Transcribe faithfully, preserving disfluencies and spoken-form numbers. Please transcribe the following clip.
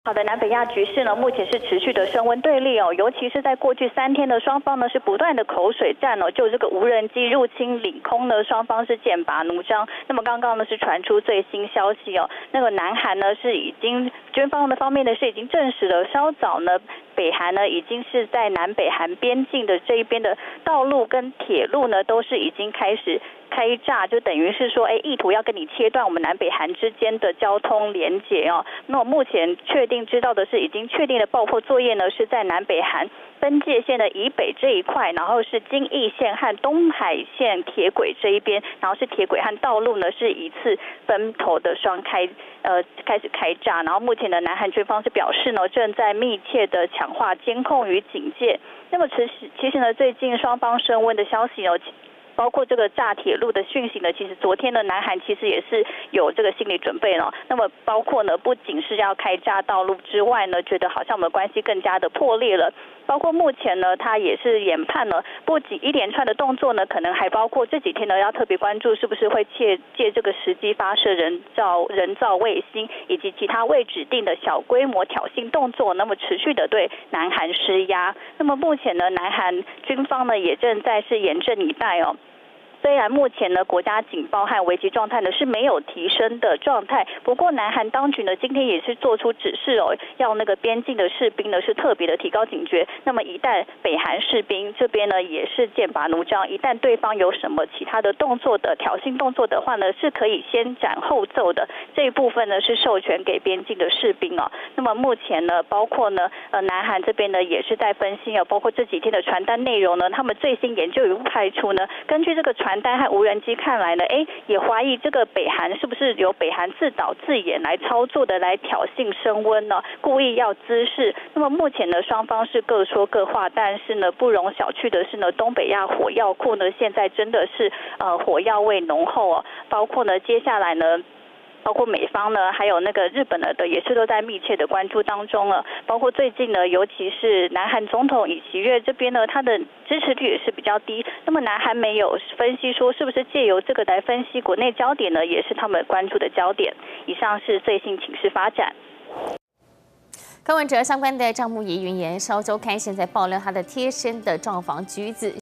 好的，南北亚局势呢，目前是持续的升温对立哦，尤其是在过去三天的双方呢是不断的口水战哦，就这个无人机入侵领空呢，双方是剑拔弩张。那么刚刚呢是传出最新消息哦，那个南韩呢是已经军方的方面呢是已经证实了，稍早呢北韩呢已经是在南北韩边境的这一边的道路跟铁路呢都是已经开始开炸，就等于是说，哎，意图要跟你切断我们南北韩之间的交通连结哦。那么目前确定知道的是，已经确定的爆破作业呢是在南北韩分界线的以北这一块，然后是京义线和东海线铁轨这一边，然后是铁轨和道路呢是一次分头的双开，呃，开始开炸。然后目前的南韩军方是表示呢，正在密切的强化监控与警戒。那么其实其实呢，最近双方升温的消息哦。包括这个炸铁路的讯息呢，其实昨天的南韩其实也是有这个心理准备了。那么包括呢，不仅是要开炸道路之外呢，觉得好像我们的关系更加的破裂了。包括目前呢，他也是研判呢，不仅一连串的动作呢，可能还包括这几天呢要特别关注是不是会借借这个时机发射人造人造卫星以及其他未指定的小规模挑衅动作，那么持续的对南韩施压。那么目前呢，南韩军方呢也正在是严阵以待哦。虽然目前呢国家警报和危急状态呢是没有提升的状态，不过南韩当局呢今天也是做出指示哦，要那个边境的士兵呢是特别的提高警觉。那么一旦北韩士兵这边呢也是剑拔弩张，一旦对方有什么其他的动作的挑衅动作的话呢，是可以先斩后奏的。这一部分呢是授权给边境的士兵哦。那么目前呢，包括呢呃南韩这边呢也是在分析哦，包括这几天的传单内容呢，他们最新研究与派出呢，根据这个传单和无人机看来呢，哎，也怀疑这个北韩是不是由北韩自导自演来操作的，来挑衅升温呢？故意要滋事。那么目前呢，双方是各说各话，但是呢，不容小觑的是呢，东北亚火药库呢，现在真的是呃火药味浓厚哦，包括呢，接下来呢。包括美方呢，还有那个日本呢的，也是都在密切的关注当中了。包括最近呢，尤其是南韩总统尹锡悦这边呢，他的支持率也是比较低。那么南韩没有分析说是不是借由这个来分析国内焦点呢，也是他们关注的焦点。以上是最新情势发展。 柯文哲相关的账目疑云言，稍周刊现在爆料他的贴身的账房橘子。